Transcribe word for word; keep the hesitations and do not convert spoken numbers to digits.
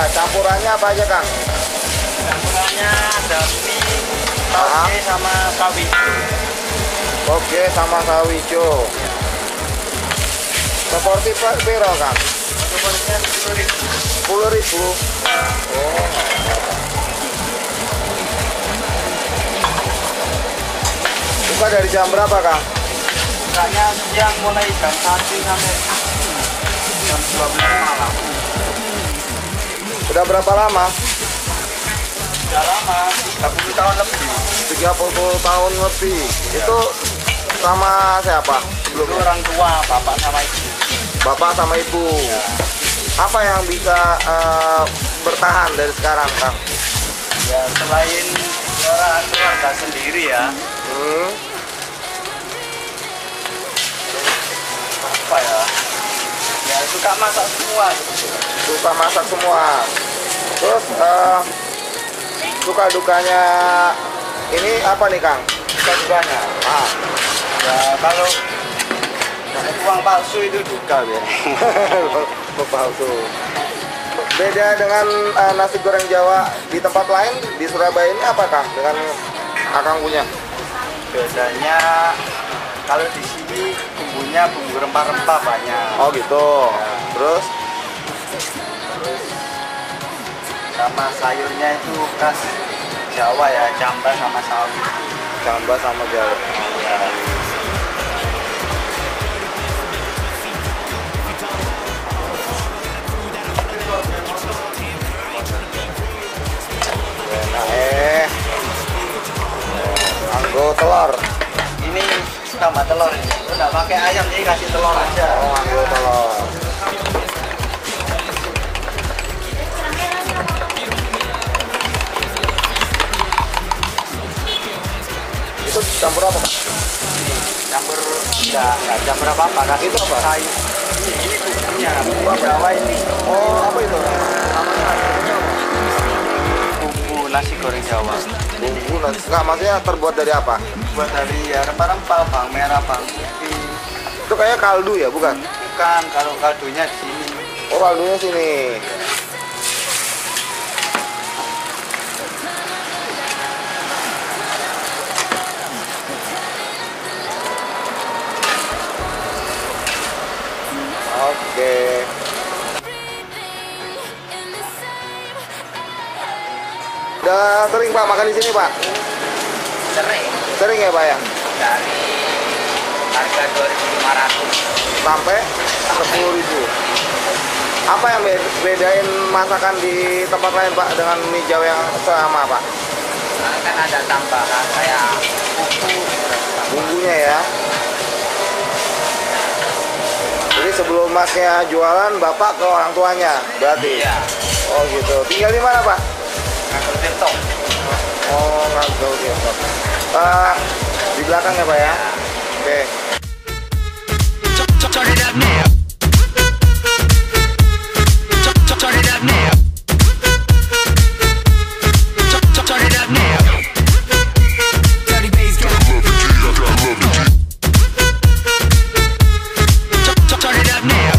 campurannya apa aja, Kang? Campurannya ada mie, tauge sama sawi. Oke, sama sawijo. Seperti piro, Kang? Sepertinya sepuluh ribu. sepuluh ribu. Oh. Buka dari jam berapa, Kang? Bukanya siang mulai jam satu sampai jam dua belas malam. Sudah berapa lama? Sudah lama, tiga puluh tahun lebih. tiga puluh tahun lebih. Ya. Itu sama siapa? Itu orang tua, bapak sama ibu. Bapak sama ibu. Ya. Apa yang bisa uh, bertahan dari sekarang, Kang? Ya, selain orang keluarga sendiri ya. Hmm. Apa ya? Ya suka masak semua. Suka masak semua. Terus uh, suka dukanya ini apa nih, Kang? Suka dukanya. Ah. Ya kalau uang palsu itu duka ya. Palsu. Beda dengan uh, nasi goreng Jawa di tempat lain di Surabaya ini apa, Kang? Dengan Akang punya? Biasanya kalau di sini bumbunya bumbu rempah-rempah banyak. Oh gitu. Ya. Terus? Terus sama sayurnya itu khas Jawa ya, jambas sama sawi. Jambas sama Jawa. Ya. Nah, eh, anggo telur. Ini tambah telur ini. Udah pakai ayam jadi kasih telur aja. Oh, anggo telur. Itu campur apa, Pak? Campur enggak, enggak campur apa-apa. Kasih Itu apa? sayur. Ini bumbunya, bumbu Jawa ini. Oh, apa itu? Bumbu nasi goreng Jawa. Bumbu nasi. Enggak, maksudnya terbuat dari apa? Buat dari ya rempah-rempah, bawang merah, bawang putih. Itu kayak kaldu ya, bukan? Bukan, kalau kaldunya di sini. Oh, kaldunya sini. Oke. Udah sering, Pak, makan di sini, Pak? Sering. Sering ya, Pak ya? Dari harga dua ribu lima ratus sampai sepuluh ribu. Apa yang bedain masakan di tempat lain, Pak, dengan mie Jawa yang sama, Pak? Nah, kan ada tambahan kayak bumbu. Bumbunya ya. Jadi sebelum Masnya jualan, Bapak ke orang tuanya, berarti? Iya. Oh gitu. Tinggal di mana, Pak? Nganggur Tirto. Oh, Ngagel Tirto. Uh, di belakang ya, Pak ya? Oke. Turn it up now. Turn it up now. Turn it up now. Dirty bass got love it, I love it. Turn it up now.